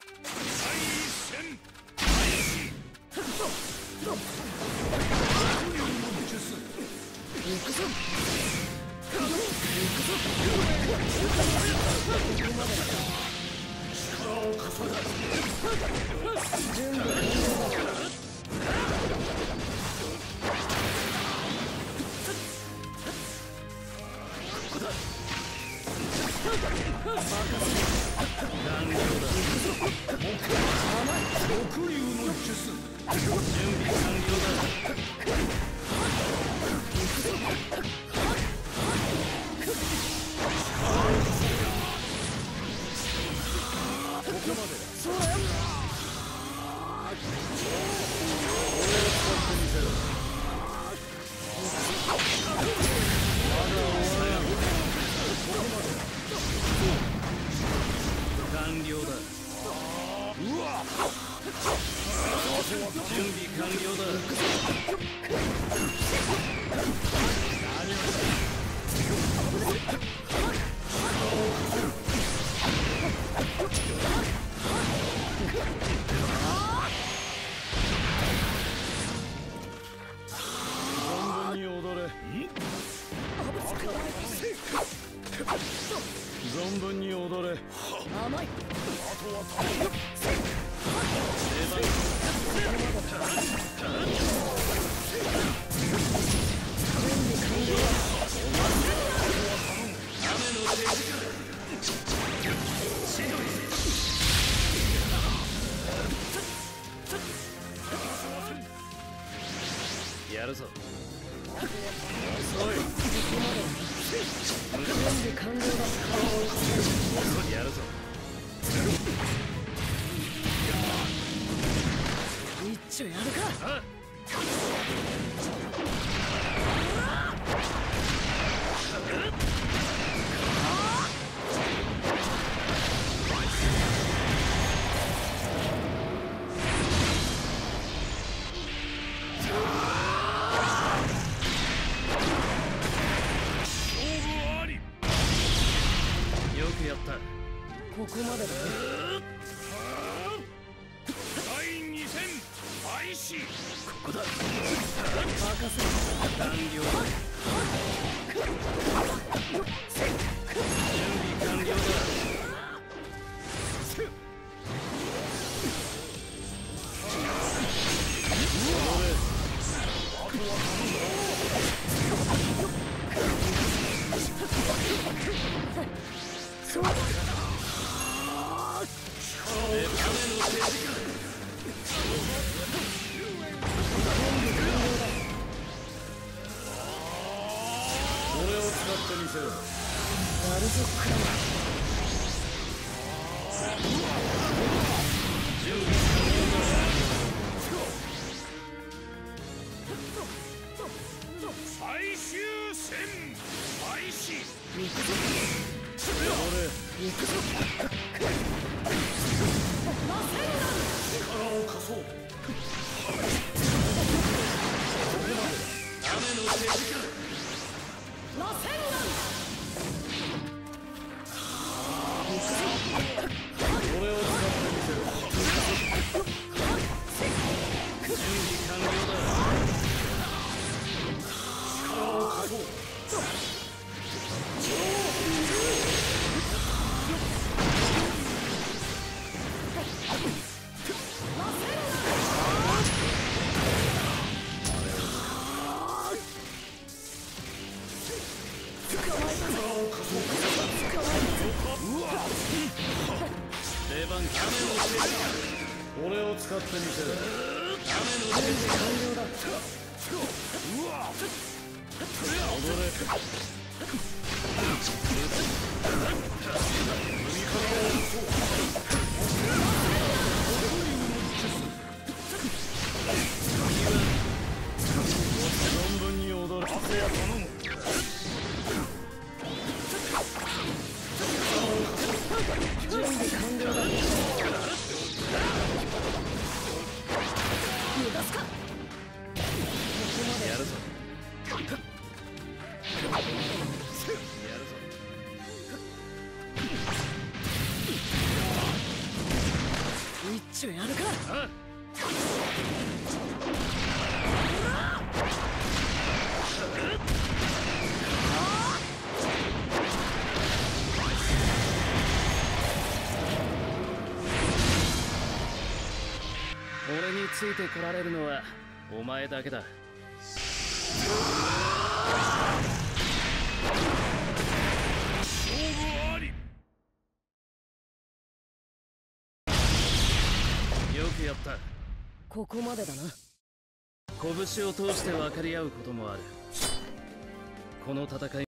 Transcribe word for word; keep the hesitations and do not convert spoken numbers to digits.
存分に踊れ。甘い。 やるぞ。 遅い。 準備完了だ。 やるぞ。 一丁やるか。 あやった。 ここまでだ。 第二戦開始。 ここだ。 任せろ。 完了だ。準備完了だ。 そうだ。 俺を使ってみせろ。 やるぞクラマ。 準備完了だ。 最終戦開始。 行くぞ。 行くぞ。力を貸そう。 雨の手近。 螺旋丸。 俺を使ってみせろ。 準備完了だ。 力を貸そう。 出番。 俺を使ってみせろ。 雨の手近。 完了だ。 踊れ。存分に踊れ。汗や頼む。 準備完了だ。逃がすか。ここまでやるぞ。やるぞ。 あ俺についてこられるのはお前だけだ。 勝負あり。 よくやった。 ここまでだな。 拳を通して分かり合うこともある。この戦い